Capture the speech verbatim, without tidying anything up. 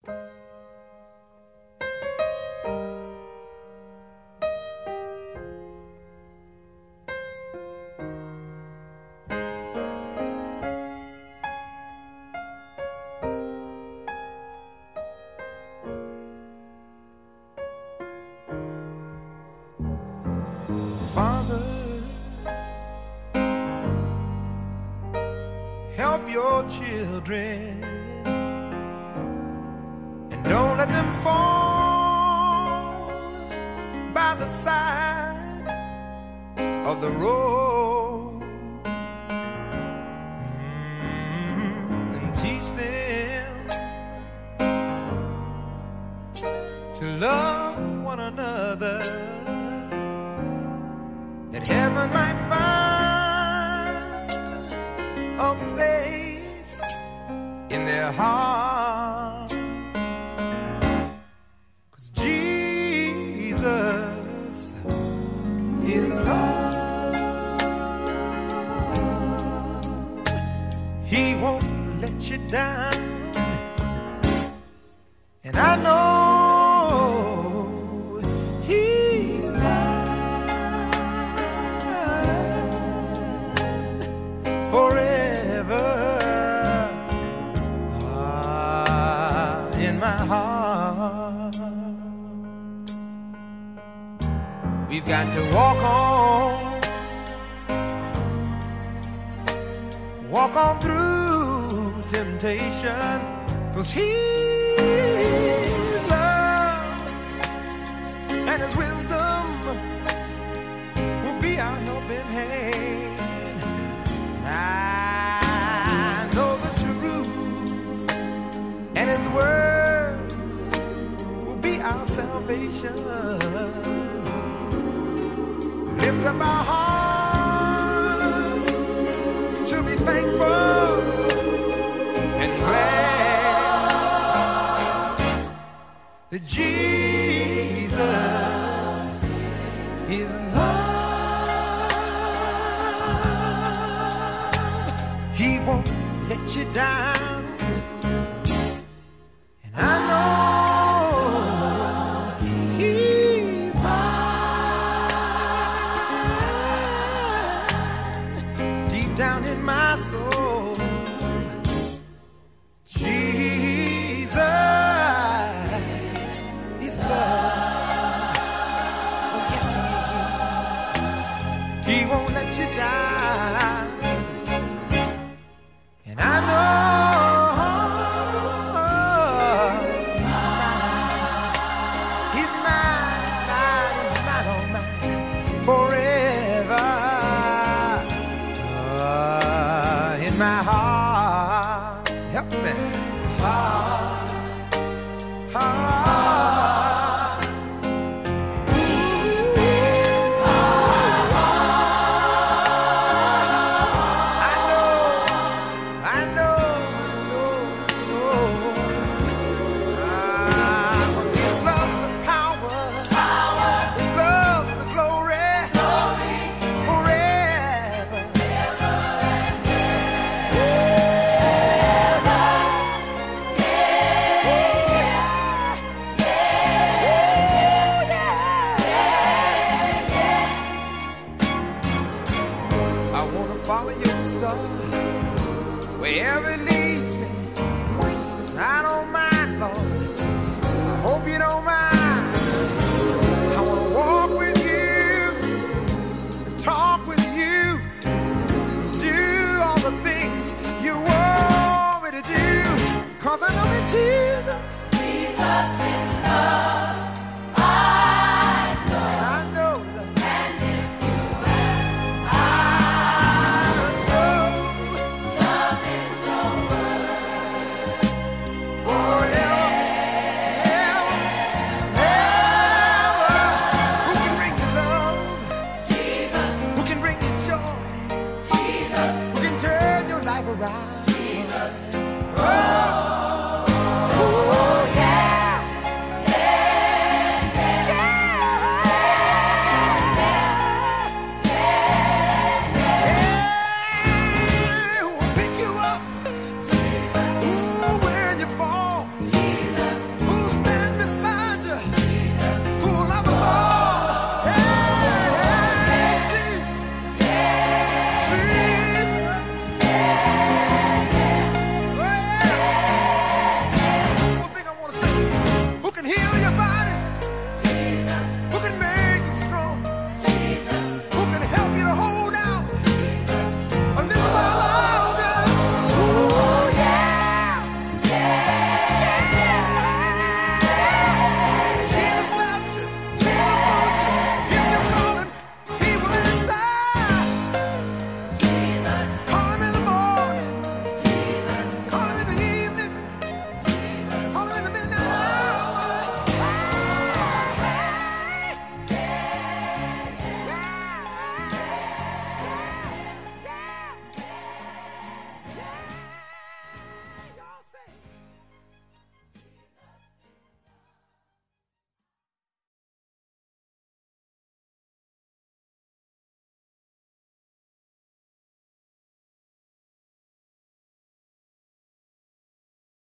Father, help your children and don't let them fall by the side of the road. Mm, and teach them to love one another, that heaven might find a place in their hearts. 'Cause Jesus is love. He won't let you down, and I know forever ah, in my heart. We've got to walk on, walk on through temptation, 'cause His love and His wisdom will be our helping hand. I know the truth, and His word will be our salvation. Lift up our hearts.